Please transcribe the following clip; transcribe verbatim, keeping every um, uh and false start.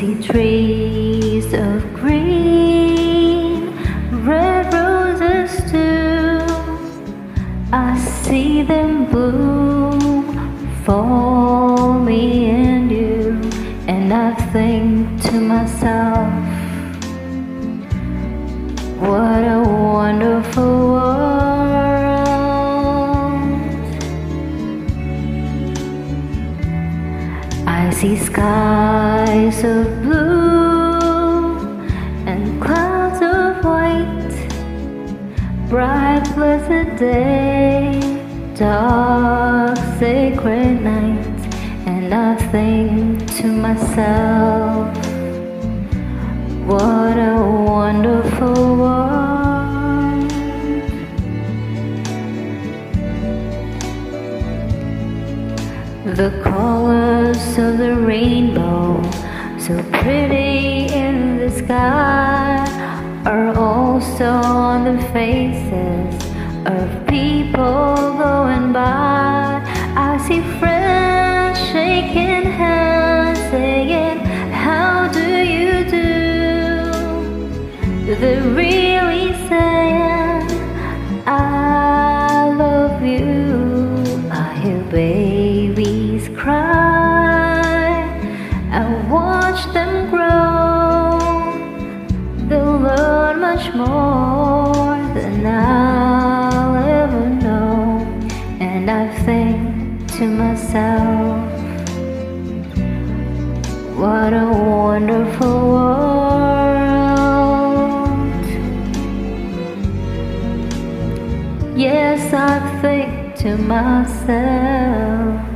see trees of green, red roses too. I see them bloom for me and you, and I think to myself, what a wonderful world. I see skies of blue and clouds of white, bright blessed day, dark sacred night, and I think to myself, what a wonderful world. The colors of the rainbow, so pretty in the sky, are also on the faces of people going by. I see friends shaking hands, saying, how do you do? They're really saying, I love you. I hear babies cry, I watch them grow. They'll learn much more than I'll ever know. And I think to myself, what a wonderful world. Yes, I think to myself,